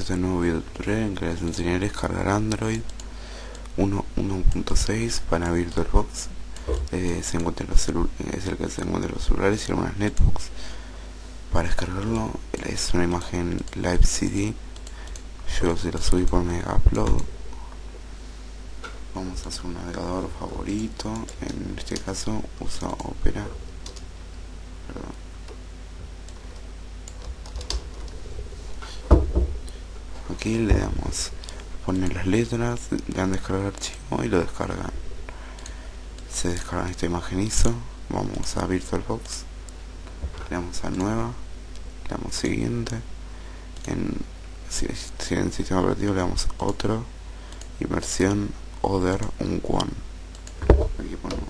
este nuevo video tutorial en que les enseñaré a descargar Android 1.6 para VirtualBox. Es el que se encuentra en los celulares y algunas netbooks. Para descargarlo es una imagen Live CD. Yo se la subí por Mega Upload. Vamos a hacer un navegador favorito. En este caso uso Opera. Aquí le damos poner las letras, le dan descargar archivo y lo descargan. Se descarga esta imagen ISO. Vamos a VirtualBox, le damos a nueva, le damos siguiente. Si en sistema operativo le damos otro y versión Other un One. Aquí ponemos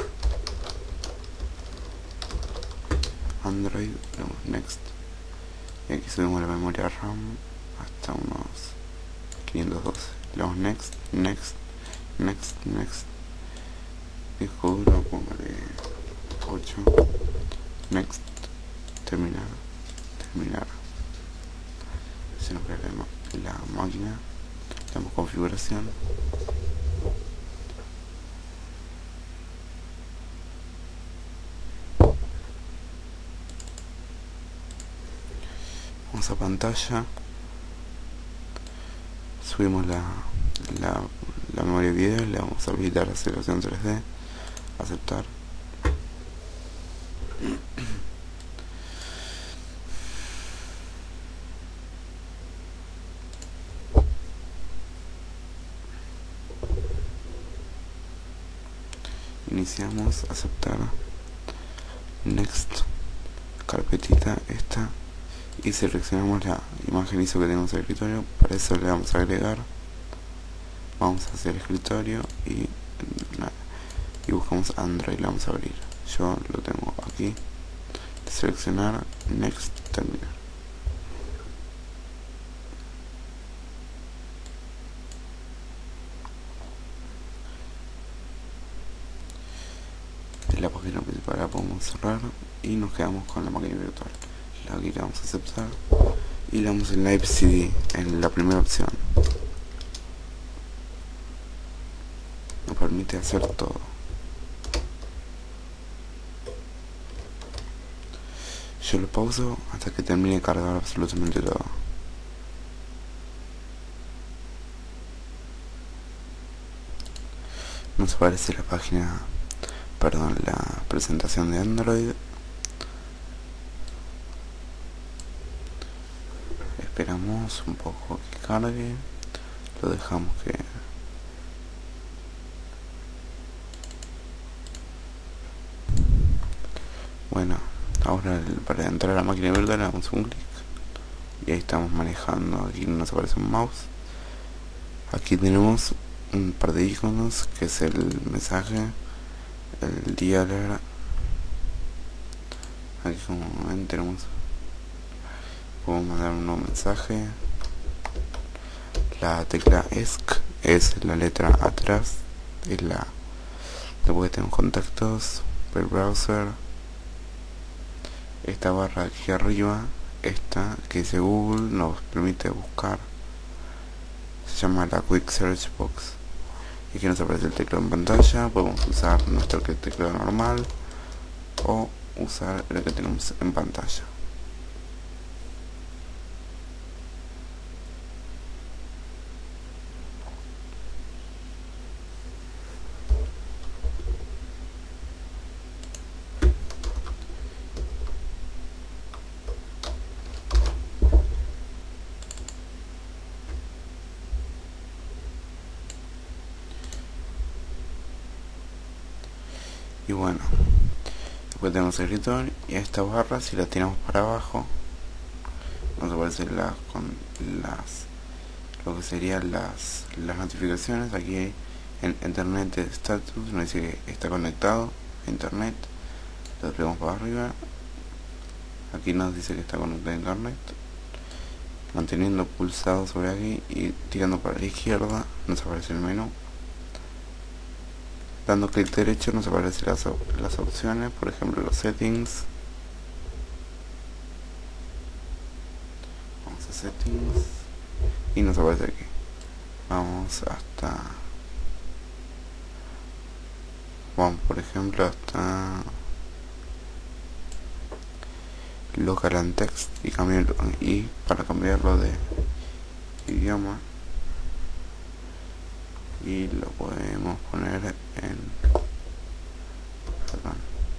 Android, le damos Next y aquí subimos la memoria RAM hasta unos 512. Le damos Next, Next, Next, Next. Disco duro, póngale 8. Next, terminar, terminar. Se nos crea la máquina. Le damos configuración. Vamos a pantalla. Subimos la memoria de video, le vamos a habilitar la aceleración 3D, aceptar. Iniciamos, aceptar, next, carpetita esta, y seleccionamos la imagen ISO que tenemos en el escritorio. Para eso le vamos a agregar, vamos hacia el escritorio y buscamos Android, le vamos a abrir. Yo lo tengo aquí, seleccionar, next, terminar. En la página principal la podemos cerrar y nos quedamos con la máquina virtual. Aquí le vamos a aceptar y le damos en Live CD en la primera opción. Nos permite hacer todo. Yo lo pauso hasta que termine de cargar absolutamente todo. Nos aparece la página, la presentación de Android. Esperamos un poco que cargue, lo dejamos que bueno. Ahora para entrar a la máquina virtual le damos un clic y ahí estamos manejando. Aquí nos aparece un mouse. Aquí tenemos un par de iconos que es el mensaje, el dialer. Aquí como ven podemos mandar un nuevo mensaje. La tecla ESC es la letra atrás, después tenemos contactos, el browser. Esta barra aquí arriba, esta que dice Google, nos permite buscar. Se llama la Quick Search Box. Y aquí nos aparece el teclado en pantalla. Podemos usar nuestro teclado normal o usar el que tenemos en pantalla. Y bueno, después tenemos el escritorio y esta barra, si la tiramos para abajo, nos aparece lo que serían las notificaciones. Aquí en internet status nos dice que está conectado a internet. Lo desplegamos para arriba. Aquí nos dice que está conectado a internet. Manteniendo pulsado sobre aquí y tirando para la izquierda nos aparece el menú. Dando clic derecho nos aparecen las opciones, por ejemplo los settings. Vamos a settings. y nos aparece aquí. Vamos hasta, vamos por ejemplo hasta local and text y para cambiarlo de idioma, y lo podemos poner en, perdón,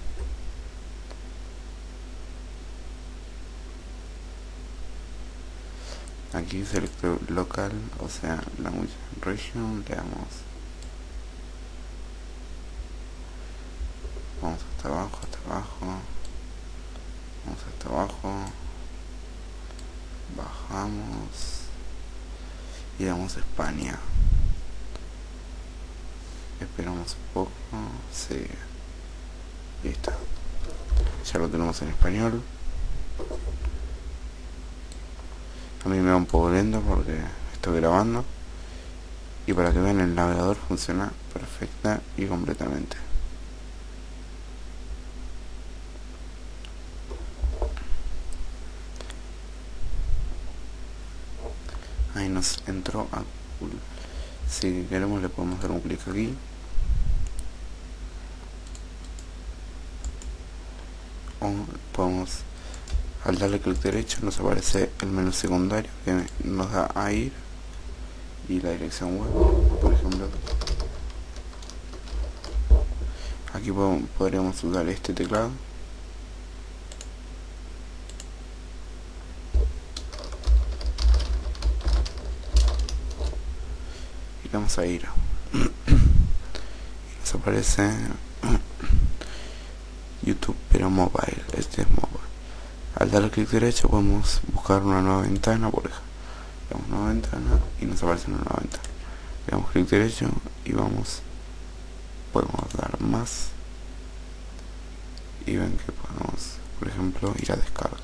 aquí selecto local, o sea language region, le damos, vamos hasta abajo, vamos hasta abajo, bajamos y damos España, esperamos un poco, sí, listo, ya lo tenemos en español. A mí me va un poco lento porque estoy grabando, y para que vean el navegador funciona perfecta y completamente. Ahí nos entró a Google. Si queremos le podemos dar un clic aquí o podemos, al darle clic derecho nos aparece el menú secundario que nos da a ir y la dirección web, por ejemplo. Aquí podríamos usar este teclado y vamos a ir y nos aparece YouTube pero mobile, este es mobile. Al darle clic derecho podemos buscar una nueva ventana, por ejemplo, le damos nueva ventana y nos aparece una nueva ventana, le damos clic derecho y podemos dar más y ven que podemos, por ejemplo, ir a descargas.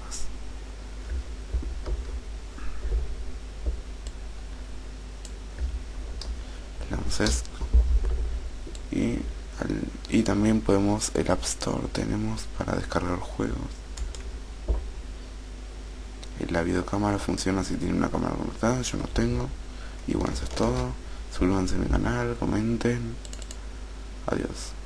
Le damos esto y también podemos, el App Store tenemos para descargar juegos. La videocámara funciona si tiene una cámara conectada, yo no tengo. Y bueno, eso es todo. Suscríbanse a mi canal, comenten. Adiós.